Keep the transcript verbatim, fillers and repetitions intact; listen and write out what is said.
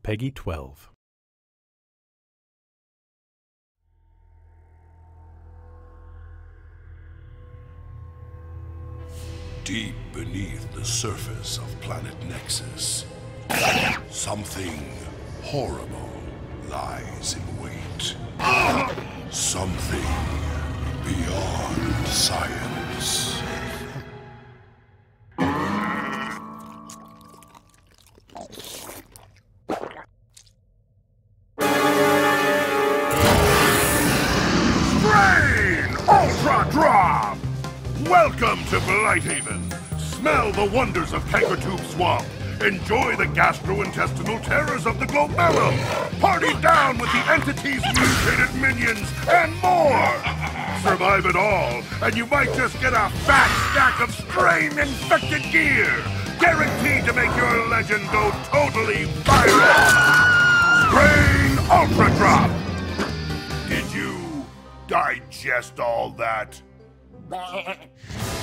Peggy twelve. Deep beneath the surface of planet Nexus, something horrible lies in wait. Something beyond science. Strain! Ultra Drop! Welcome to Blighthaven! Smell the wonders of Cankertube Swamp! Enjoy the gastrointestinal terrors of the Globellum! Party down with the entity's mutated minions and more! Survive it all, and you might just get a fat stack of strain-infected gear! Guaranteed to make your legend go totally viral! Strain Ultra Drop! Did you digest all that?